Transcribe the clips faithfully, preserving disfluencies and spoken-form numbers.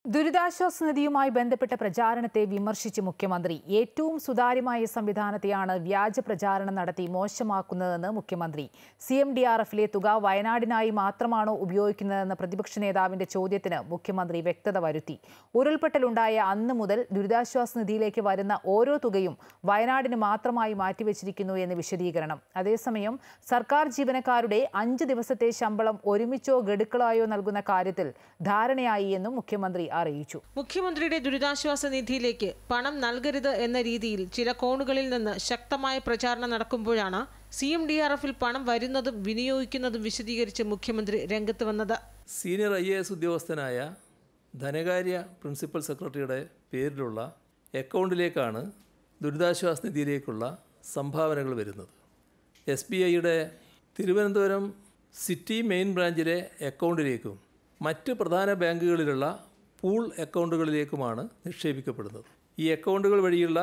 ദുരിതാശ്വാസ നിധിയുമായി ബന്ധപ്പെട്ട പ്രചാരണത്തെ വിമർശിച്ച് മുഖ്യമന്ത്രി ഏറ്റവും സുതാര്യമായ സംവിധാനത്തെയാണ് വ്യാജ പ്രചാരണം നടത്തി മോശമാക്കുന്നതെന്ന് മുഖ്യമന്ത്രി. സി എം ഡി ആർ എഫിലെ തുക വയനാടിനായി മാത്രമാണോ ഉപയോഗിക്കുന്നതെന്ന പ്രതിപക്ഷ നേതാവിന്റെ ചോദ്യത്തിന് മുഖ്യമന്ത്രി വ്യക്തത വരുത്തി. ഉരുൾപൊട്ടലുണ്ടായ അന്ന് മുതൽ ദുരിതാശ്വാസ നിധിയിലേക്ക് വരുന്ന ഓരോ തുകയും വയനാടിന് മാത്രമായി മാറ്റിവെച്ചിരിക്കുന്നു എന്ന് വിശദീകരണം. അതേസമയം സർക്കാർ ജീവനക്കാരുടെ അഞ്ച് ദിവസത്തെ ശമ്പളം ഒരുമിച്ചോ ഗഡുക്കളായോ നൽകുന്ന കാര്യത്തിൽ ധാരണയായി എന്നും മുഖ്യമന്ത്രി അറിയിച്ചു. മുഖ്യമന്ത്രിയുടെ ദുരിതാശ്വാസ നിധിയിലേക്ക് പണം നൽകരുത് എന്ന രീതിയിൽ ചില കോണുകളിൽ നിന്ന് ശക്തമായ പ്രചാരണം നടക്കുമ്പോഴാണ് സി എം ഡി ആർ എഫിൽ പണം വരുന്നതും വിനിയോഗിക്കുന്നതും വിശദീകരിച്ച് മുഖ്യമന്ത്രി രംഗത്ത് വന്നത്. സീനിയർ ഐ എ എസ് ഉദ്യോഗസ്ഥനായ ധനകാര്യ പ്രിൻസിപ്പൽ സെക്രട്ടറിയുടെ പേരിലുള്ള അക്കൗണ്ടിലേക്കാണ് ദുരിതാശ്വാസ നിധിയിലേക്കുള്ള സംഭാവനകൾ വരുന്നത്. എസ് ബി ഐയുടെ തിരുവനന്തപുരം സിറ്റി മെയിൻ ബ്രാഞ്ചിലെ അക്കൗണ്ടിലേക്കും മറ്റ് പ്രധാന ബാങ്കുകളിലുള്ള പൂൾ അക്കൗണ്ടുകളിലേക്കുമാണ് നിക്ഷേപിക്കപ്പെടുന്നത്. ഈ അക്കൗണ്ടുകൾ വഴിയുള്ള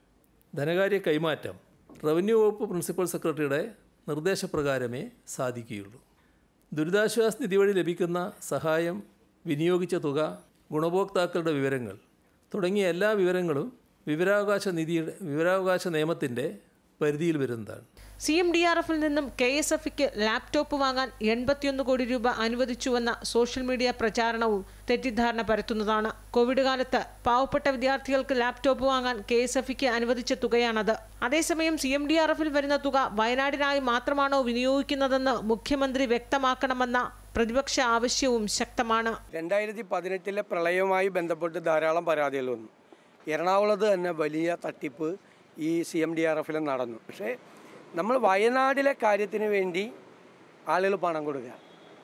ധനകാര്യ കൈമാറ്റം റവന്യൂ വകുപ്പ് പ്രിൻസിപ്പൽ സെക്രട്ടറിയുടെ നിർദ്ദേശപ്രകാരമേ സാധിക്കുകയുള്ളൂ. ദുരിതാശ്വാസ നിധി വഴി ലഭിക്കുന്ന സഹായം, വിനിയോഗിച്ച തുക, ഗുണഭോക്താക്കളുടെ വിവരങ്ങൾ തുടങ്ങിയ എല്ലാ വിവരങ്ങളും വിവരാവകാശ നിധിയുടെ വിവരാവകാശ നിയമത്തിൻ്റെ പരിധിയിൽ വരുന്നതാണ്. സി എം ഡി ആർ എഫിൽ നിന്നും കെ എസ് എഫിക്ക് ലാപ്ടോപ്പ് വാങ്ങാൻ എൺപത്തിയൊന്ന് കോടി രൂപ അനുവദിച്ചുവെന്ന സോഷ്യൽ മീഡിയ പ്രചാരണവും തെറ്റിദ്ധാരണ പരത്തുന്നതാണ്. കോവിഡ് കാലത്ത് പാവപ്പെട്ട വിദ്യാർത്ഥികൾക്ക് ലാപ്ടോപ്പ് വാങ്ങാൻ കെ എസ് എഫിക്ക് അനുവദിച്ച തുകയാണത്. അതേസമയം സി എം ഡി ആർ എഫിൽ വരുന്ന തുക വയനാടിനായി മാത്രമാണോ വിനിയോഗിക്കുന്നതെന്ന് മുഖ്യമന്ത്രി വ്യക്തമാക്കണമെന്ന പ്രതിപക്ഷ ആവശ്യവും ശക്തമാണ്. രണ്ടായിരത്തി പതിനെട്ടിലെ പ്രളയവുമായി ബന്ധപ്പെട്ട് ധാരാളം പരാതികൾ വന്നു. എറണാകുളത്ത് തന്നെ വലിയ തട്ടിപ്പ് ഈ സി എം ഡി ആർ എഫിൽ നടന്നു. പക്ഷേ നമ്മൾ വയനാടിലെ കാര്യത്തിന് വേണ്ടി ആളുകൾ പണം കൊടുക്കുക,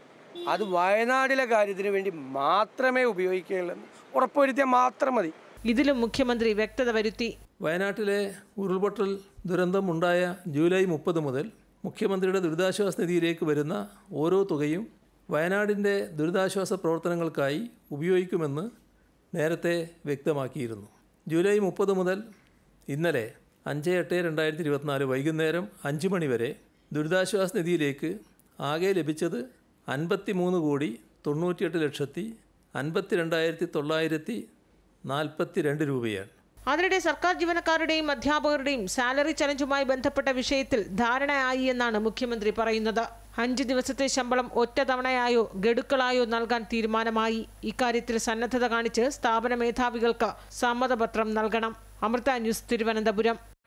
അത് വയനാടിലെ കാര്യത്തിന് വേണ്ടി മാത്രമേ ഉപയോഗിക്കുകയുള്ളൂ ഉറപ്പുവരുത്തിയാൽ മാത്രം മതി. ഇതിലും മുഖ്യമന്ത്രി വ്യക്തത വരുത്തി. വയനാട്ടിലെ ഉരുൾപൊട്ടൽ ദുരന്തം ഉണ്ടായ ജൂലൈ മുപ്പത് മുതൽ മുഖ്യമന്ത്രിയുടെ ദുരിതാശ്വാസ നിധിയിലേക്ക് വരുന്ന ഓരോ തുകയും വയനാടിൻ്റെ ദുരിതാശ്വാസ പ്രവർത്തനങ്ങൾക്കായി ഉപയോഗിക്കുമെന്ന് നേരത്തെ വ്യക്തമാക്കിയിരുന്നു. ജൂലൈ മുപ്പത് മുതൽ ഇന്നലെ അഞ്ച് എട്ട് രണ്ടായിരത്തി ഇരുപത്തിനാല് വൈകുന്നേരം അഞ്ച് മണി വരെ ദുരിതാശ്വാസ നിധിയിലേക്ക് ആകെ ലഭിച്ചത് അൻപത്തി മൂന്ന് കോടി തൊണ്ണൂറ്റിയെട്ട് ലക്ഷത്തി അൻപത്തി രണ്ടായിരത്തി തൊള്ളായിരത്തി നാൽപ്പത്തി രണ്ട് രൂപയാണ്. അതിനിടെ സർക്കാർ ജീവനക്കാരുടെയും അധ്യാപകരുടെയും സാലറി ചലഞ്ചുമായി ബന്ധപ്പെട്ട വിഷയത്തിൽ ധാരണയായി എന്നാണ് മുഖ്യമന്ത്രി പറയുന്നത്. അഞ്ച് ദിവസത്തെ ശമ്പളം ഒറ്റ തവണയായോ ഗഡുക്കളായോ നൽകാൻ തീരുമാനമായി. ഇക്കാര്യത്തിൽ സന്നദ്ധത കാണിച്ച് സ്ഥാപന മേധാവികൾക്ക് സമ്മതപത്രം നൽകണം. അമൃത ന്യൂസ്, തിരുവനന്തപുരം.